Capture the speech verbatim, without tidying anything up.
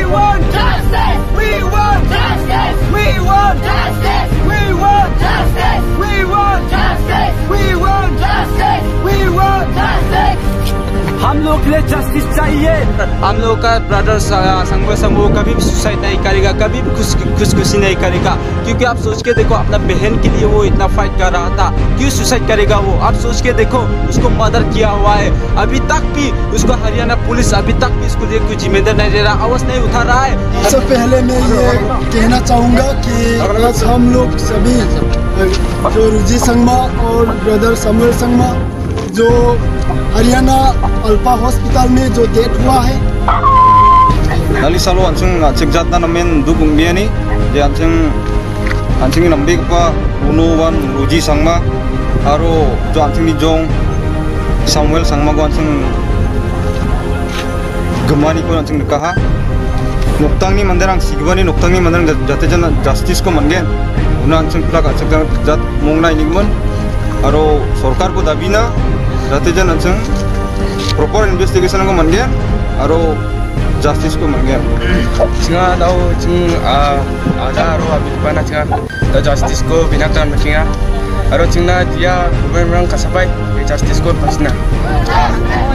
want justice. We want justice. We want justice. We want justice. We want justice. We want justice. We want justice. हम लोग के लिए justice चाहिए। हम लोग का ब्रदर संग संग कभी भी सुसाइड नहीं करेगा, कभी भी खुश खुशखुशी नहीं करेगा, क्योंकि आप सोच के देखो अपना बहन के लिए वो इतना फाइट कर रहा था, क्यों सुसाइड करेगा वो? आप सोच के देखो, उसको मर्डर किया हुआ है, अभी तक भी उसको हरियाणा पुलिस अभी तक भी इसको लिए कोई जिम्मेदार नहीं ले रहा, आवाज नहीं उठा रहा है। सबसे पहले मैं ये कहना चाहूँगा कि आज हम लोग सभी जो रुचि संगमा और ब्रदर समर संगमा जो हरियाणा अल्पा हॉस्पिटल में जो डेथ हुआ है, नाली सालो अंचंग चेक जाता नमेन दुबुंग बियानी जे अंचंग अंचंग नंबे का उनुवन रुचि संगमा आरो जो अंचंग जोंग सामुएल संगमा को अंचंग गमानी को अंचंग कहा नुक्तांगनी मंदिर अंग सिगवानी नुक्तांगनी मंदिर जाते जन जस्टिस को मंगे उन्हें अंचंग प्लाक अंचंग जात मोंगना इनिगमन आरो सरकार को दाबीना जाते जन अंचंग प्रॉपर इन्वेस्टिगेशन को मंगे आरो जस्टिस को मंगे चिंगा दाउ चिंग आजा आरो अबिपाना चिंगा द जस्टिस को बिना काम चिंगा आरो चिंगा दिया गवर्नमेंट का सफाई जस्टिस को पसना